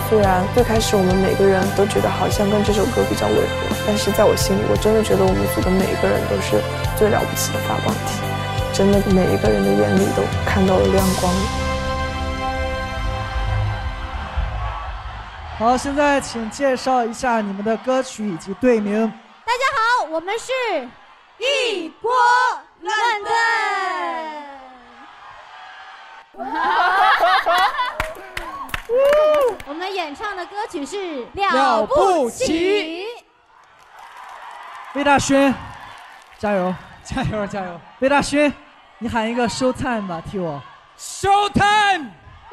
虽然最开始我们每个人都觉得好像跟这首歌比较违和，但是在我心里，我真的觉得我们组的每一个人都是最了不起的发光体，真的每一个人的眼里都看到了亮光。 好，现在请介绍一下你们的歌曲以及队名。 大家好，我们是一锅乱炖。我们演唱的歌曲是《了不起》。 魏大勋，加油，加油，加油！魏大勋，你喊一个 show time 吧，替我。 show time。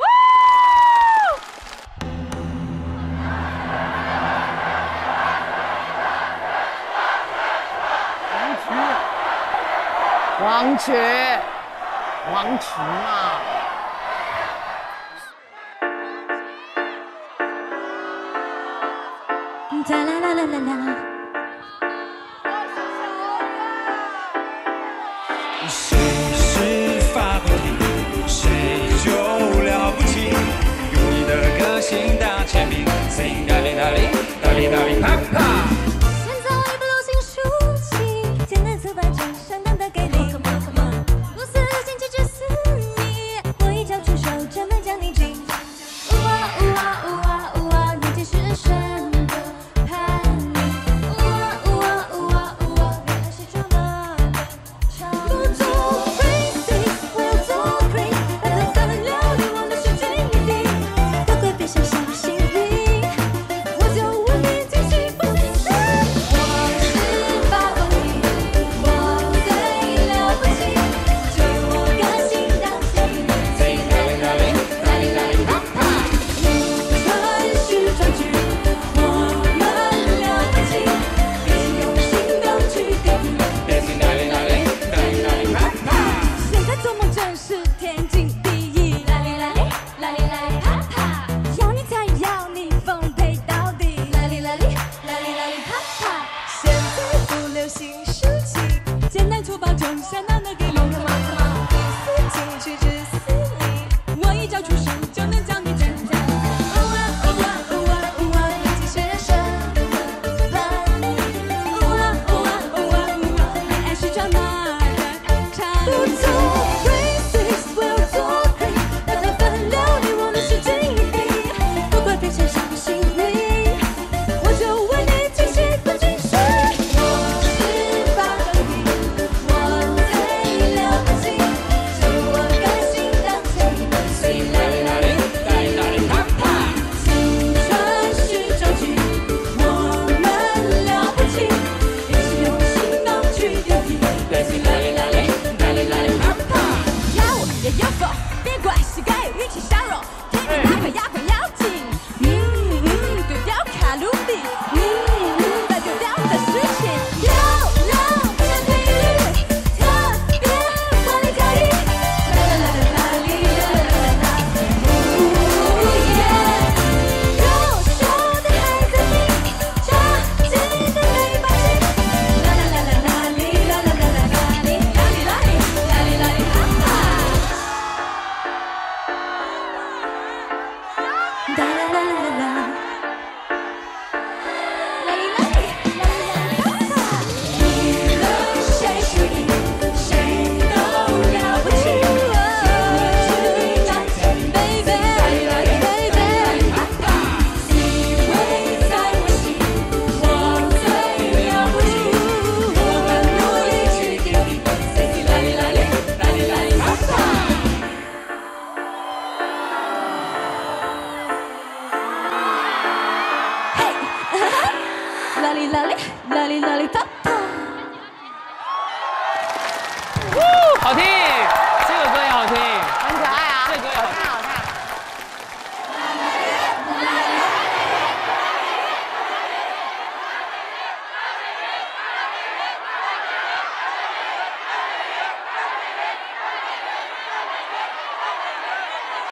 王曲，王曲嘛。 啦啦啦啦啦啦。 谁是发光体，谁就了不起。用你的个性打签名 ，Sing 哒哩哒哩哒哩哒哩啪啪。 现在不流行抒情，简单粗暴中相当的给力。不死心只死你，我一脚出手就能将你擒。呜啊呜啊呜啊呜啊，年纪是神的叛逆。呜啊呜啊呜啊呜啊，原来是装的超级。不做 crazy， 我要做 crazy， 把它分了你我的是最低。都快变成小幸运，我就问你惊喜不惊喜？我是发光体，我最了不起，就我个性当起。 Sing 哒哩哒哩哒哩哒哩啪啪。 传世壮举，我们了不起，一起用行动去抵御。 Sing 哒哩哒哩哒哩哒哩啪啪。 现在做梦真是天经地义，啦哩啦哩啦哩啦哩啪啪，要你才要你奉陪到底，啦哩啦哩啦哩啦哩啪啪。现在不流行抒情，简单粗暴中相当的给力。死进去只死你，我一脚出手就能将你擒。呜啊呜啊呜啊呜啊，年纪是人生的叛逆。呜啊呜啊呜啊呜啊，恋爱是装哪儿的差异？不做 crazy， 我要做 crazy， 把它分了你我的是最低。不管变成小幸运，我就为你惊喜不惊喜？我是发光体，我最了不起，就我个性当起。 Sing 哒哩哒哩哒哩哒哩啪啪。 青春是壮举，我们了不起，一起用行动去抵御。 Sing 哒哩哒哩哒哩哒哩啪啪。 要我也要否，别怪膝盖有运气相容，天天打卡压款要紧。丢掉卡路里，把丢掉的事情流浪不能规律，特别华丽可以。啦啦啦啦啦哩啦啦啦啦，优秀的孩子你，差劲的没放弃。啦啦啦啦啦哩啦啦啦啦啦哩啦哩啦哩啦哩啦哩啪啪。哒啦啦啦啦啦。 无论谁是一，谁都了不起。baby baby， 你会在我心，我最了不起。我们努力去抵御。啦哩啦哩啦哩啦哩啪啪。啦哩啦哩啦哩啦哩啪啪。 好听。